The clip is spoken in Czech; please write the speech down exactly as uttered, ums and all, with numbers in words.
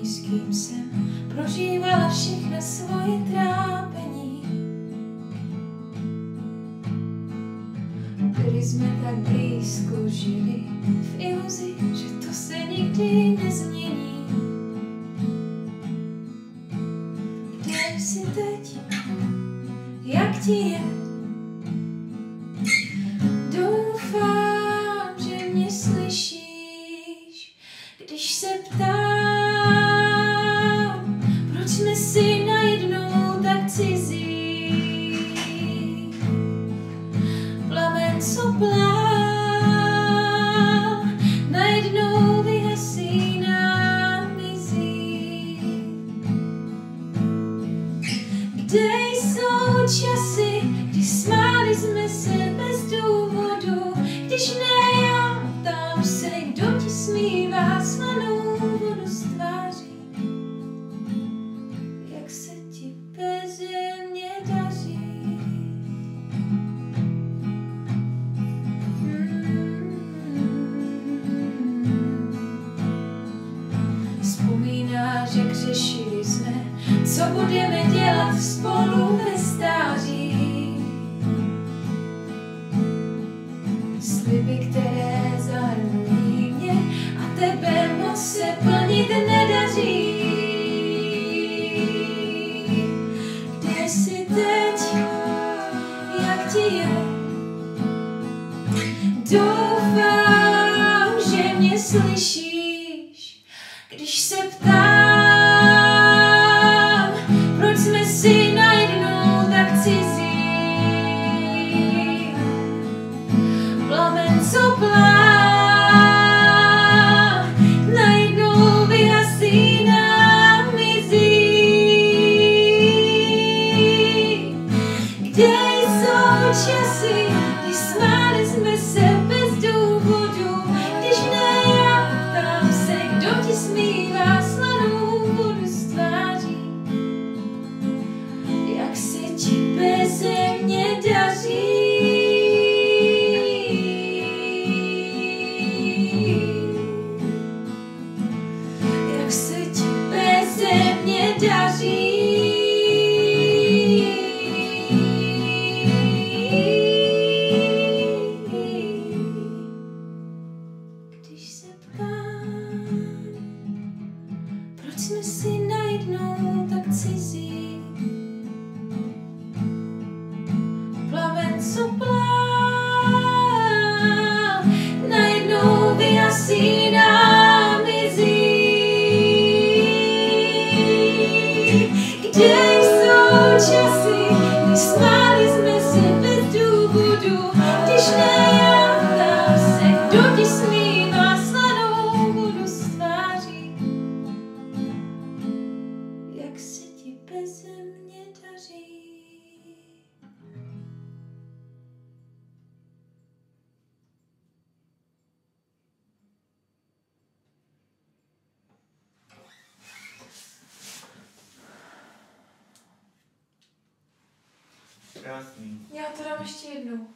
lidí, s kým jsem prožívala všechna svoje trápení. Byli jsme tak blízko, žili v iluzi, že to se nikdy nezmění. Kde jsi teď? Jak ti je? Doufám, že mě slyšíš, když se ptám, proč jsme si najednou tak cizí. Plamen, co plál, najednou vyhasí, nám mizí. Kde jsou časy, kdy smáli jsme se bez důvodu, když ne já, tam se kdo ti smívá slanou vodu z tváří. Jak se ti beze mě daří? Vzpomínáš, jak řešili jsme, co budeme dělat spolu ve stáří. Sliby, které zahrnují mě a tebe moc se plnit nedaří. Kde jsi teď? Jak ti je? Doufám, že mě slyšíš, když se ptám, proč jsme si najednou tak cizí. Plamen, co plál, najednou vyhasí, nám mizí. Kde jsou časy, kdy smáli jsme se bez důvodu, když ne já, tam se kdo ti smívá slanou vodu z tváří. Jak se ti beze mě daří? Jak se ti beze mě daří? Když se ptám, proč jsme si najednou tak cizí. Plamen, co plál, najednou vyhasí, nám mizí. Kde jsou časy, kdy smáli jsme se bez důvodu, když ne já, tam se kdo ti smívá slanou vodu z tváří. Jak se ti beze mě daří? Krásný. Já to dám ještě jednou.